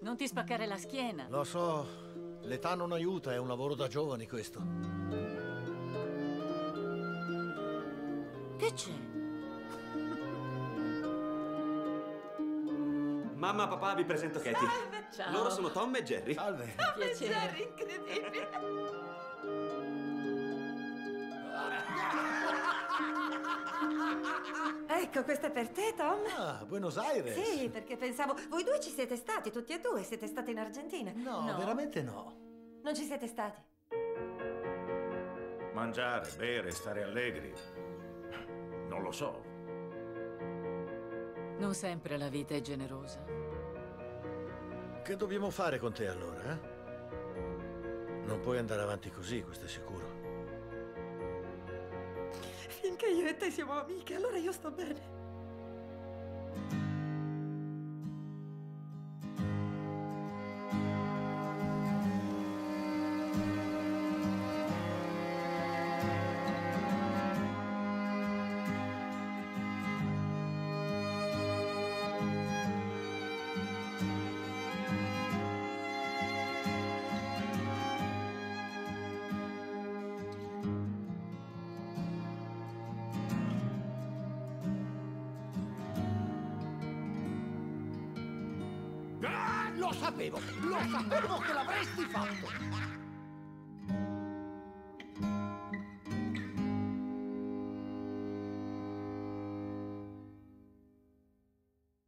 Non ti spaccare la schiena. Lo so, l'età non aiuta, è un lavoro da giovani questo. Che c'è? Mamma, papà, vi presento Katie. Salve! Ciao. Loro sono Tom e Jerry. Salve. Piacere. Jerry, incredibile! Ecco, questo è per te, Tom. Ah, Buenos Aires. Sì, perché pensavo... Voi due ci siete stati, tutti e due. Siete stati in Argentina. No, veramente no. Non ci siete stati? Mangiare, bere, stare allegri. Non lo so. Non sempre la vita è generosa. Che dobbiamo fare con te allora, eh? Non puoi andare avanti così, questo è sicuro. Finché io e te siamo amiche, allora io sto bene. Lo sapevo che l'avresti fatto!